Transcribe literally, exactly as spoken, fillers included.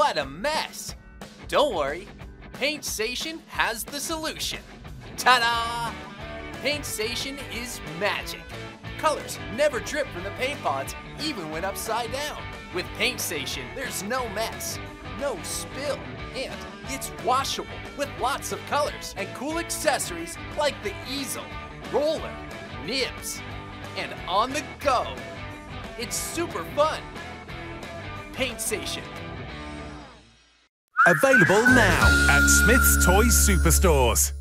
What a mess! Don't worry, Paint-Sation has the solution. Ta-da! Paint-Sation is magic. Colors never drip from the paint pods, even when upside down. With Paint-Sation, there's no mess, no spill, and it's washable with lots of colors and cool accessories like the easel, roller, nibs, and on the go. It's super fun. Paint-Sation. Available now at Smyths Toys Superstores.